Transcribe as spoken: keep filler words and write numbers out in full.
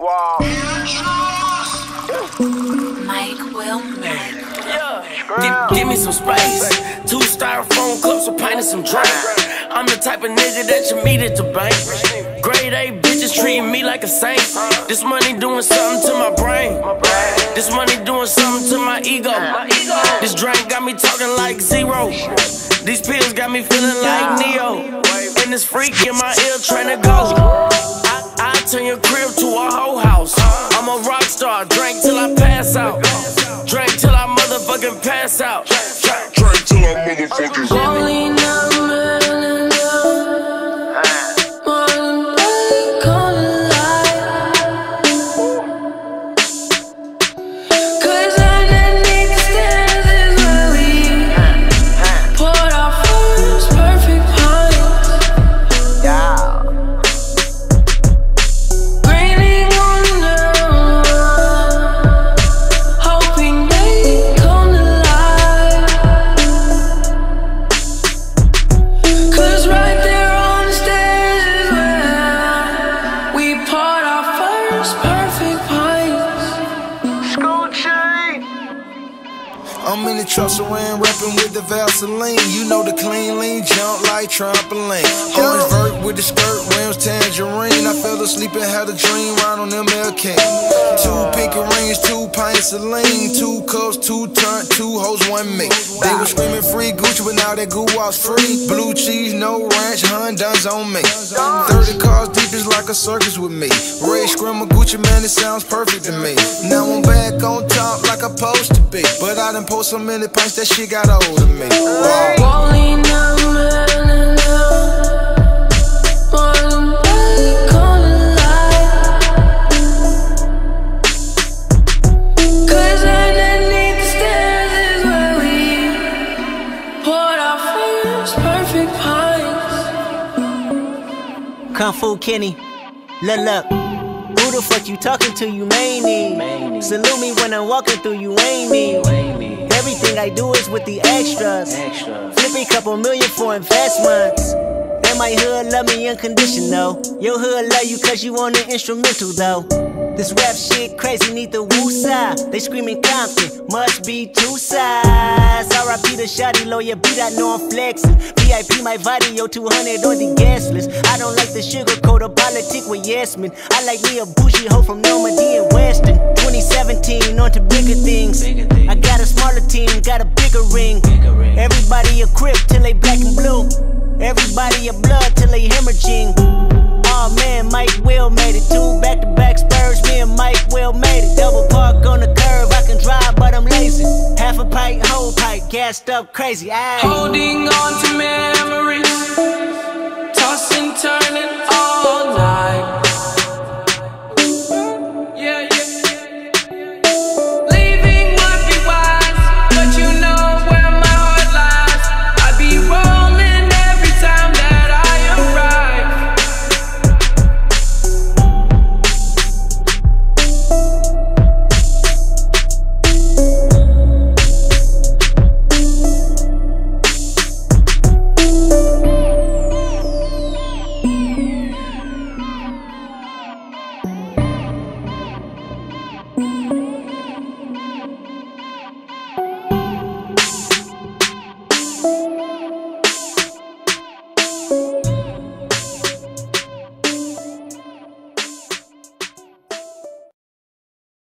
Wow. Mike will make. Yeah. Give, give me some space. Two styrofoam cups, a pint and some drink. I'm the type of nigga that you meet at the bank. Grade A bitches treating me like a saint. This money doing something to my brain. This money doing something to my ego. This drink got me talking like zero. These pills got me feeling like Neo. And this freak in my ear trying to go. I, I turn your crib to a whole house. I'm a rock star, drink till I pass out. Drink till I motherfucking pass out. Drink till I motherfucking Only number I'm in the truck, so I'm rapping with the Vaseline. You know the clean, lean, jump like trampoline. Orange vert with the skirt, rims, tangerine. I fell asleep and had a dream, round on M L K. Two pinky rings, two pints of lean, two cups, two turn, two hoes, one me. They were screaming free Gucci, but now that goo was free. Blue cheese, no ranch, Honda's on me. thirty cars deep is like a circus with me. Ray Scrimmer, Gucci, man, it sounds perfect to me. Now I'm back on top like I'm supposed to be, but I done post so many pints that shit got old of me. Wow. Kung Fu Kenny, look, look. Who the fuck you talking to, you mainly? Salute me when I'm walking through, you ain't me. Everything I do is with the extras. Flipping couple million for investments. And my hood love me unconditional. Your hood love you cause you on the instrumental though. This rap shit crazy, need the woosah. They screaming Compton, must be two sides. R I P the shawty, lawyer beat, I know I'm flexing. V I P my video, two hundred on the gas list. I don't like the sugar coat or politic with yes men. I like me a bougie hoe from Normandy and Weston. twenty seventeen, on to bigger things. I got a smaller team, got a bigger ring. Everybody a crip till they black and blue. Everybody a blood till they hemorrhaging. Oh man, Mike Will made it. Two back-to-back Spurs, me and Mike Will made it. Double park on the curve, I can drive but I'm lazy. Half a pipe, whole pipe, gassed up crazy. Aye. Holding on to memories, tossing, turning all night. Yeah, yeah. Leaving would be wise, but you know where my heart lies. I be rolling every time that I arrive.